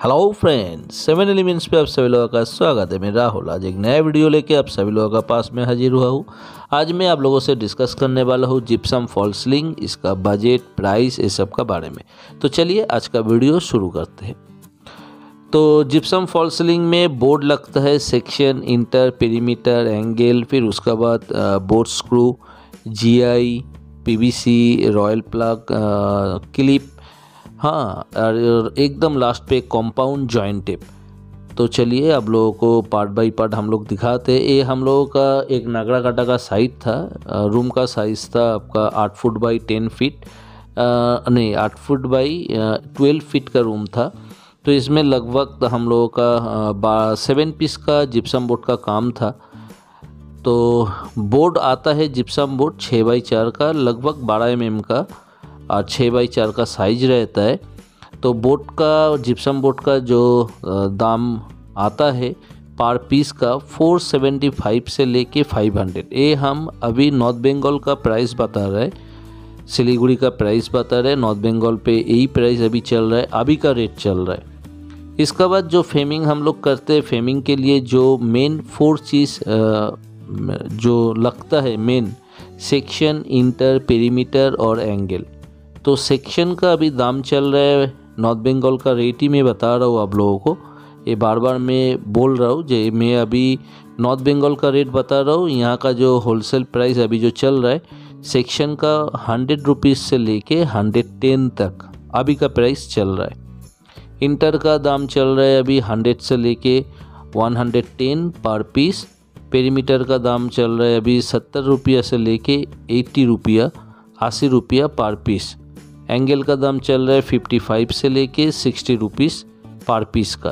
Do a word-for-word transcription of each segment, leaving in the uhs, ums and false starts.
Hello friends, seven elements पे आप सभी लोगों का स्वागत है। मैं राहुल आज एक नया वीडियो लेके आप सभी लोगों का पास में हाजिर हुआ हूँ। आज मैं आप लोगों से डिस्कस करने वाला हूँ जिप्सम फॉल्स सीलिंग, इसका बजट, प्राइस, ये सब का बारे में। तो चलिए आज का वीडियो शुरू करते हैं। तो जिप्सम फॉल्स सीलिंग में बोर्ड लगता है, सेक्शन, इंटर, पेरीमीटर, एंगल, फिर उसके बाद board screw, GI, PVC, royal plug, clip, हाँ, और एकदम लास्ट पे कंपाउंड जॉइंट टेप। तो चलिए आप लोगों को पार्ट बाय पार्ट हम लोग दिखाते हैं। ये हम लोगों का एक नागरा काटा का साइज था। रूम का साइज़ था आपका आठ फुट बाई टेन फीट आ, नहीं आठ फुट बाई ट्वेल्व फीट का रूम था। तो इसमें लगभग हम लोगों का सेवन पीस का जिप्सम बोर्ड का काम था। तो बोर्ड आता है जिप्सम बोर्ड छः बाई चार का, लगभग बारह एम एम का, और छः बाई चार का साइज रहता है। तो बोर्ड का, जिप्सम बोर्ड का जो दाम आता है पर पीस का फोर सेवेंटी फाइव से लेके फाइव हंड्रेड। ये हम अभी नॉर्थ बंगाल का प्राइस बता रहे हैं, सिलीगुड़ी का प्राइस बता रहे हैं। नॉर्थ बंगाल पे यही प्राइस अभी चल रहा है, अभी का रेट चल रहा है। इसके बाद जो फ्रेमिंग हम लोग करते हैं, फ्रेमिंग के लिए जो मेन फोर चीज़ जो लगता है, मेन सेक्शन, इंटर, पेरीमीटर और एंगल। तो सेक्शन का अभी दाम चल रहा है, नॉर्थ बंगाल का रेट ही मैं बता रहा हूँ आप लोगों को। ये बार बार मैं बोल रहा हूँ जो मैं अभी नॉर्थ बंगाल का रेट बता रहा हूँ। यहाँ का जो होलसेल प्राइस अभी जो चल रहा है, सेक्शन का हंड्रेड रुपीज़ से लेके हंड्रेड टेन तक अभी का प्राइस चल रहा है। इंटर का दाम चल रहा है अभी हंड्रेड से लेके one hundred ten per piece. Perimeter का दाम चल रहा है अभी सत्तर रुपया से लेके अस्सी रुपया अस्सी रुपया पर पीस। एंगल का दाम चल रहा है फिफ्टी फाइव से लेके सिक्सटी रुपीज़ पर पीस का।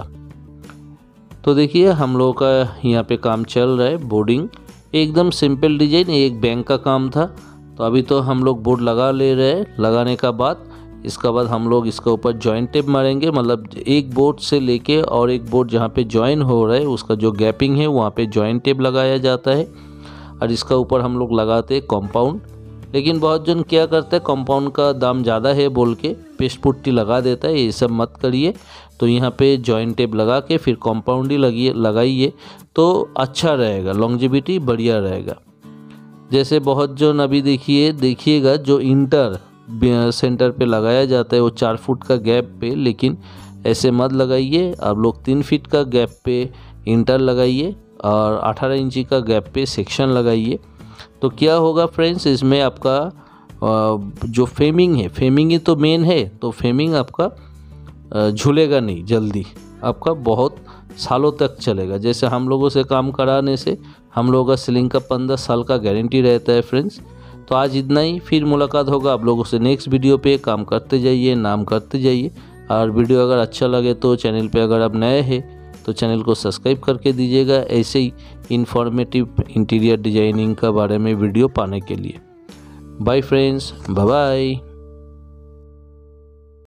तो देखिए हम लोगों का यहाँ पे काम चल रहा है। बोर्डिंग एकदम सिंपल डिजाइन, एक बैंक का काम था। तो अभी तो हम लोग बोर्ड लगा ले रहे हैं। लगाने का बाद इसका बाद हम लोग इसके ऊपर जॉइंट टेप मारेंगे, मतलब एक बोर्ड से लेके और एक बोर्ड जहाँ पे जॉइन हो रहा है उसका जो गैपिंग है वहाँ पे जॉइंट टेप लगाया जाता है। और इसका ऊपर हम लोग लगाते हैं कंपाउंड। लेकिन बहुत जन क्या करते हैं, कंपाउंड का दाम ज़्यादा है बोल के पेस्ट पुट्टी लगा देता है। ये सब मत करिए। तो यहाँ पे जॉइंट टेप लगा के फिर कंपाउंड ही लगिए लगाइए तो अच्छा रहेगा, लॉन्जिविटी बढ़िया रहेगा। जैसे बहुत जन अभी देखिए देखिएगा जो इंटर सेंटर पे लगाया जाता है वो चार फुट का गैप पे, लेकिन ऐसे मत लगाइए। आप लोग तीन फीट का गैप पे इंटर लगाइए और अठारह इंची का गैप पे सेक्शन लगाइए। तो क्या होगा फ्रेंड्स, इसमें आपका जो फ्रेमिंग है, फ्रेमिंग ही तो मेन है, तो फ्रेमिंग आपका झूलेगा नहीं जल्दी, आपका बहुत सालों तक चलेगा। जैसे हम लोगों से काम कराने से हम लोगों का सीलिंग का पंद्रह साल का गारंटी रहता है फ्रेंड्स। तो आज इतना ही, फिर मुलाकात होगा आप लोगों से नेक्स्ट वीडियो पे। काम करते जाइए, नाम करते जाइए। और वीडियो अगर अच्छा लगे तो चैनल पे अगर आप नए हैं तो चैनल को सब्सक्राइब करके दीजिएगा, ऐसे ही इन्फॉर्मेटिव इंटीरियर डिजाइनिंग का बारे में वीडियो पाने के लिए। Bye friends, bye bye.